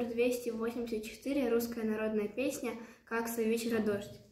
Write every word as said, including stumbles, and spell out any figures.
номер двести восемьдесят четыре, русская народная песня «Как с вечера дождь».